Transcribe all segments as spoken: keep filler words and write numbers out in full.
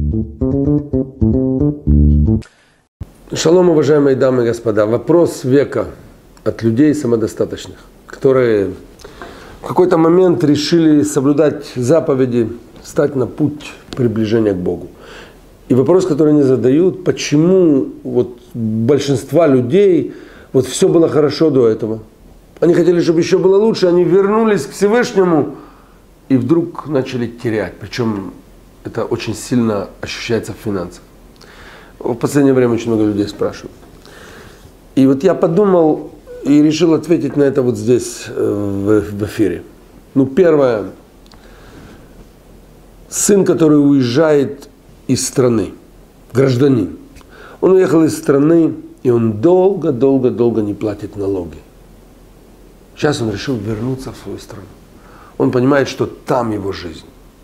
Шалом, уважаемые дамы и господа. Вопрос века от людей самодостаточных, которые в какой-то момент решили соблюдать заповеди, стать на путь приближения к Богу. И вопрос, который они задают, почему вот большинства людей вот все было хорошо до этого. Они хотели, чтобы еще было лучше, они вернулись к Всевышнему и вдруг начали терять. Причем это очень сильно ощущается в финансах. В последнее время очень много людей спрашивают. И вот я подумал и решил ответить на это вот здесь, в, в эфире. Ну, первое. Сын, который уезжает из страны, гражданин. Он уехал из страны, и он долго-долго-долго не платит налоги. Сейчас он решил вернуться в свою страну. Он понимает, что там его жизнь.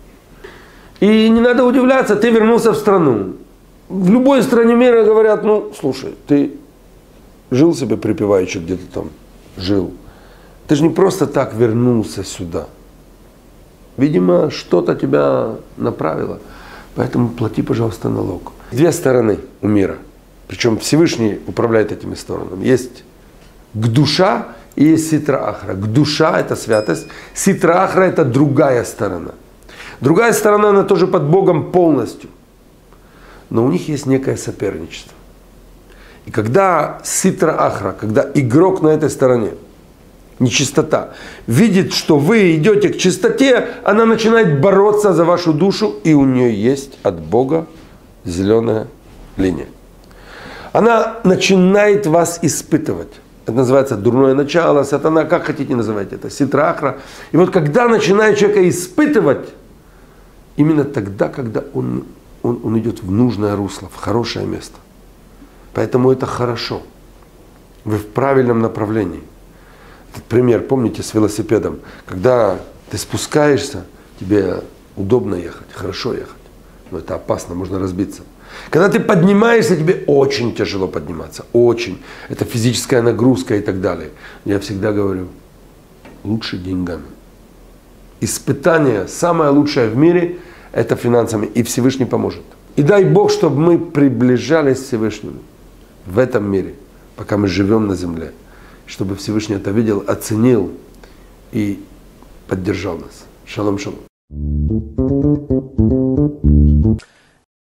И не надо удивляться, ты вернулся в страну. В любой стране мира говорят, ну, слушай, ты жил себе припеваючи, где-то там жил. Ты же не просто так вернулся сюда. Видимо, что-то тебя направило. Поэтому плати, пожалуйста, налог. Две стороны у мира. Причем Всевышний управляет этими сторонами. Есть гдуша и есть ситра ахра. Гдуша – это святость. Ситра ахра – это другая сторона. Другая сторона, она тоже под Богом полностью. Но у них есть некое соперничество. И когда ситра ахра, когда игрок на этой стороне, нечистота, видит, что вы идете к чистоте, она начинает бороться за вашу душу, и у нее есть от Бога зеленая линия. Она начинает вас испытывать. Это называется дурное начало, сатана, как хотите называть это, ситра ахра. И вот когда начинает человека испытывать, именно тогда, когда он Он, он идет в нужное русло, в хорошее место. Поэтому это хорошо. Вы в правильном направлении. Этот пример, помните, с велосипедом. Когда ты спускаешься, тебе удобно ехать, хорошо ехать. Но это опасно, можно разбиться. Когда ты поднимаешься, тебе очень тяжело подниматься. Очень. Это физическая нагрузка и так далее. Я всегда говорю, лучше деньгами. Испытание, самое лучшее в мире, это финансами, и Всевышний поможет. И дай Бог, чтобы мы приближались к Всевышнему в этом мире, пока мы живем на земле, чтобы Всевышний это видел, оценил и поддержал нас. Шалом, шалом.